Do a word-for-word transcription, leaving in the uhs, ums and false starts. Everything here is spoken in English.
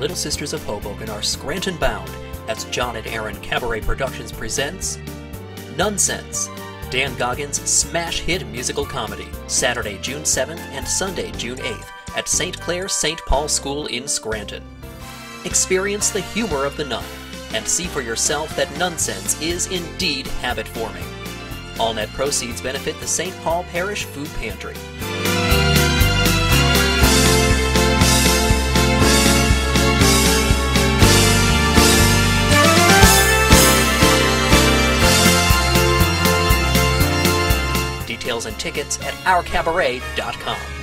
Little Sisters of Hoboken are Scranton bound as John and Erin Cabaret Productions presents Nunsense, Dan Goggin's smash hit musical comedy, Saturday, June seventh and Sunday, June eighth at Saint Clare Saint Paul School in Scranton. Experience the humor of the nun and see for yourself that Nunsense is indeed habit-forming. All net proceeds benefit the Saint Paul Parish Food Pantry. Details and tickets at our cabaret dot com.